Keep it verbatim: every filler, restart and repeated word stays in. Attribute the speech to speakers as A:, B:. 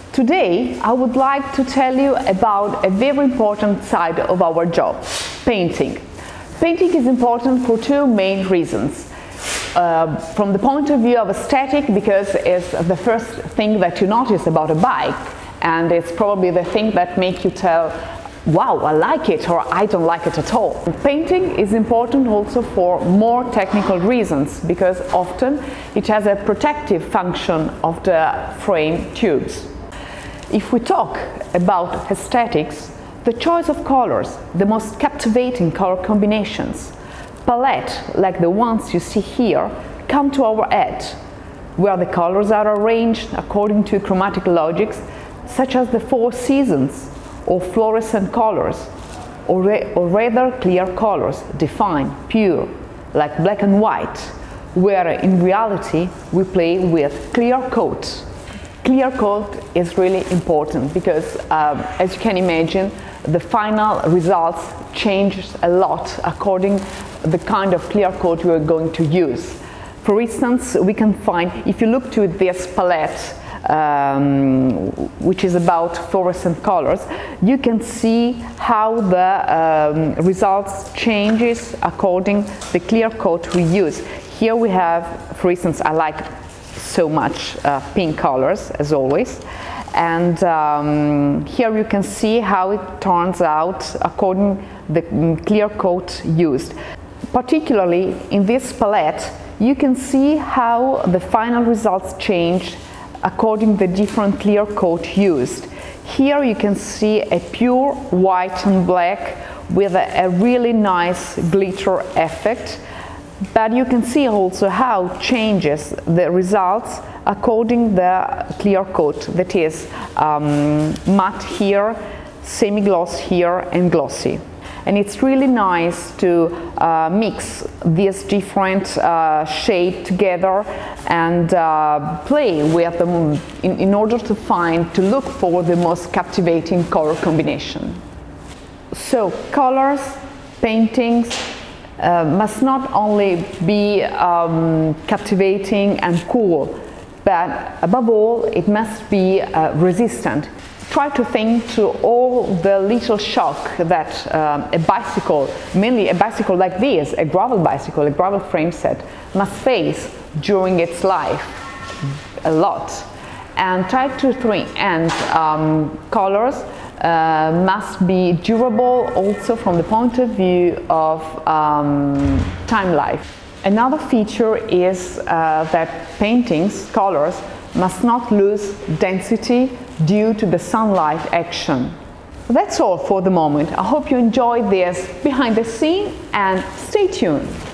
A: Today, I would like to tell you about a very important side of our job, painting. Painting is important for two main reasons. Uh, from the point of view of aesthetic, because it's the first thing that you notice about a bike, and it's probably the thing that makes you tell, wow, I like it, or I don't like it at all. Painting is important also for more technical reasons, because often it has a protective function of the frame tubes. If we talk about aesthetics, the choice of colors, the most captivating color combinations, palette like the ones you see here, come to our head, where the colors are arranged according to chromatic logics, such as the four seasons, or fluorescent colors, or, or rather clear colors, defined, pure, like black and white, where in reality we play with clear coats. Clear coat is really important because, um, as you can imagine, the final results change a lot according to the kind of clear coat we are going to use. For instance, we can find, if you look to this palette, um, which is about fluorescent colors, you can see how the um, results changes according to the clear coat we use. Here we have, for instance, I like so much uh, pink colors, as always, and um, here you can see how it turns out according to the clear coat used. Particularly in this palette, you can see how the final results change according to the different clear coat used. Here you can see a pure white and black with a, a really nice glitter effect. But you can see also how changes the results according to the clear coat, that is um, matte here, semi-gloss here and glossy. And it's really nice to uh, mix these different uh, shades together and uh, play with them in, in order to find, to look for the most captivating color combination. So colors, paintings, Uh, must not only be um, captivating and cool, but above all it must be uh, resistant. Try to think to all the little shock that um, a bicycle, mainly a bicycle like this, a gravel bicycle, a gravel frame set, must face during its life, a lot. And try to think, and um, colors Uh, must be durable also from the point of view of um, time life. Another feature is uh, that paintings, colors, must not lose density due to the sunlight action. That's all for the moment. I hope you enjoyed this behind the scene and stay tuned.